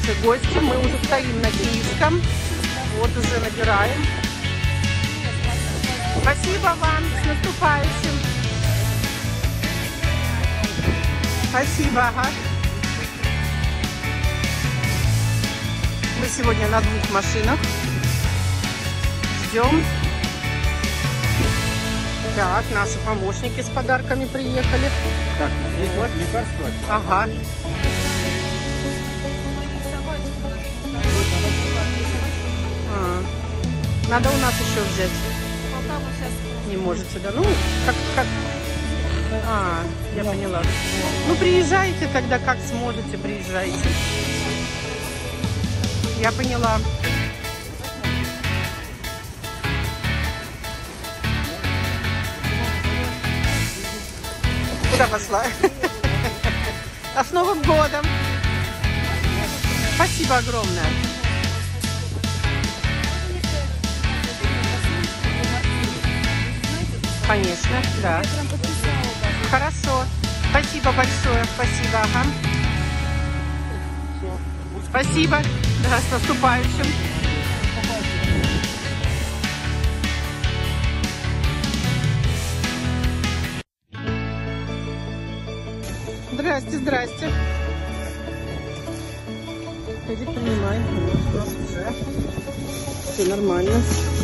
наши гости. Мы уже стоим на Киевском. Вот уже набираем. Спасибо вам. С наступающим. Спасибо. Ага. Мы сегодня на 2 машинах. Ждем. Так, наши помощники с подарками приехали. Так, здесь вот лекарство. Ага. Надо у нас еще взять. Не можете, да? Ну, как... я поняла. Ну, приезжайте тогда, как сможете, приезжайте. Я поняла. Куда пошла? А с Новым годом! Спасибо огромное! Конечно, да. Хорошо. Спасибо большое. Спасибо. Ага. Спасибо. Да, с наступающим. Здрасте, здрасте. Иди принимай. У нас уже все нормально.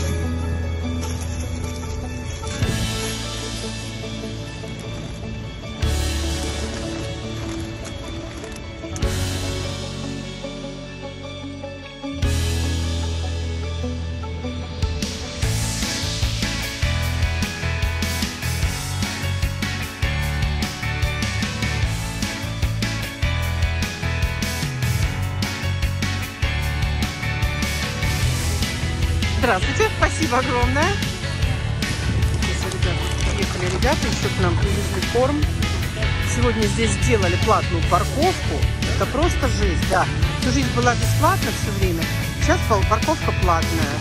Здравствуйте, спасибо огромное. Приехали ребята, еще к нам привезли корм. Сегодня здесь сделали платную парковку. Это просто жизнь, да. Всю жизнь была бесплатна все время. Сейчас парковка платная.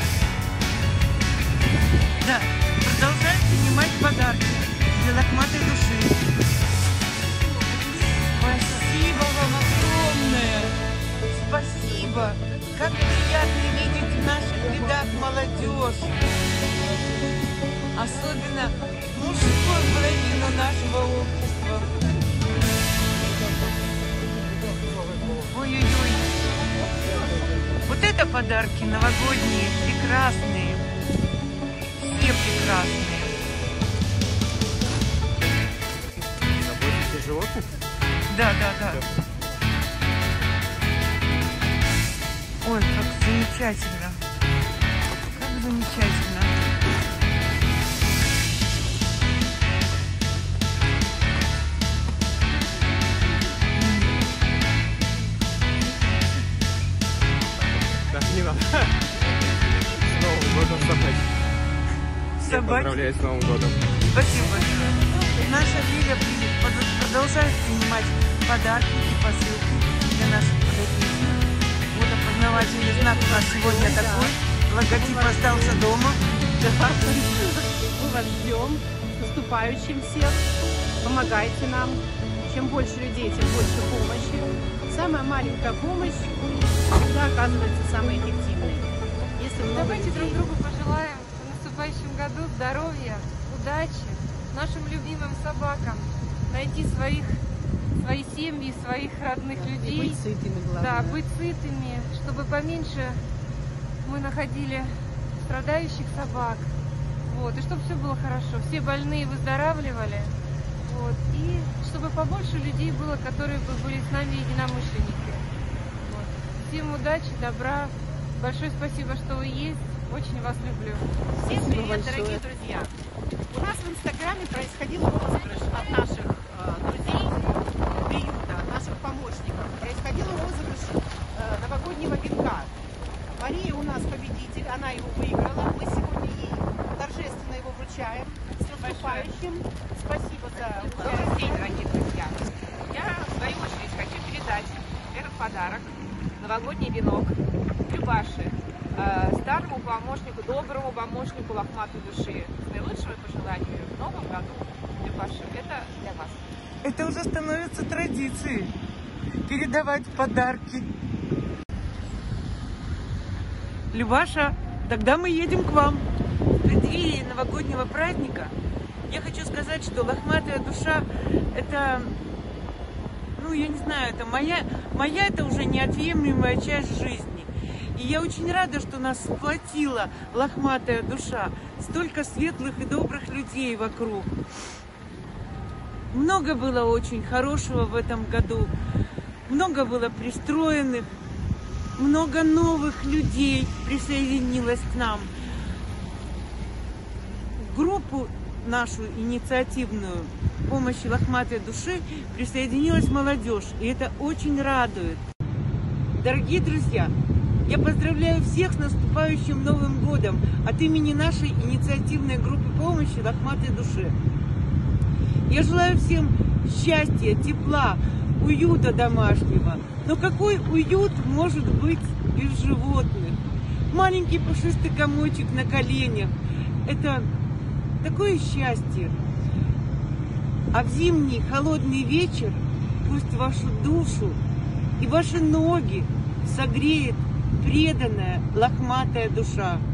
Да, продолжаем принимать подарки для лохматой души. Спасибо вам огромное. Спасибо. Как приятно видеть в наших рядах молодежь. Особенно мужскую половину нашего общества. Ой-ой-ой. Вот это подарки новогодние, прекрасные. Все прекрасные. Заботитесь о животных? Да. Ой, как замечательно. Как замечательно. Так, не надо. С Новым годом собаки. Всех поздравляю с Новым годом. Спасибо большое. Наша Лиля продолжает принимать подарки и посылки для наших подопечных. Вот опознавательный знак у нас сегодня такой. Логотип остался дома. Мы вас ждем. С наступающим всех. Помогайте нам. Чем больше людей, тем больше помощи. Самая маленькая помощь всегда оказывается самой эффективной. Давайте друг другу пожелаем в наступающем году здоровья, удачи, нашим любимым собакам найти свои семьи, своих родных людей. И быть сытыми, главное. Да, быть сытыми, чтобы поменьше мы находили страдающих собак. Вот, и чтобы все было хорошо. Все больные выздоравливали. Вот, и чтобы побольше людей было, которые бы были с нами единомышленники. Вот. Всем удачи, добра. Большое спасибо, что вы есть. Очень вас люблю. Всем привет, дорогие друзья! У нас в Инстаграме происходил розыгрыш от наших друзей приюта, наших помощников. Происходил розыгрыш новогоднего венка. Мария у нас победитель, она его выиграла. Мы сегодня ей торжественно его вручаем. С наступающим. Спасибо за Добрый день, дорогие друзья! Я, в свою очередь, хочу передать этот подарок, новогодний венок, Любаше, старому помощнику, доброму помощнику лохматой души. С наилучшими пожеланиями в новом году, Любаша, это для вас. Это уже становится традицией. Передавать подарки. Любаша, тогда мы едем к вам. В преддверии новогоднего праздника я хочу сказать, что лохматая душа – это, ну, я не знаю, это моя это уже неотъемлемая часть жизни. И я очень рада, что нас сплотила лохматая душа. Столько светлых и добрых людей вокруг. Много было очень хорошего в этом году. Много было пристроенных. Много новых людей присоединилось к нам. В группу нашу инициативную помощи лохматой души присоединилась молодежь. И это очень радует. Дорогие друзья, я поздравляю всех с наступающим Новым годом от имени нашей инициативной группы помощи лохматой душе. Я желаю всем счастья, тепла, уюта домашнего. Но какой уют может быть без животных? Маленький пушистый комочек на коленях – это такое счастье. А в зимний холодный вечер пусть вашу душу и ваши ноги согреет преданная лохматая душа.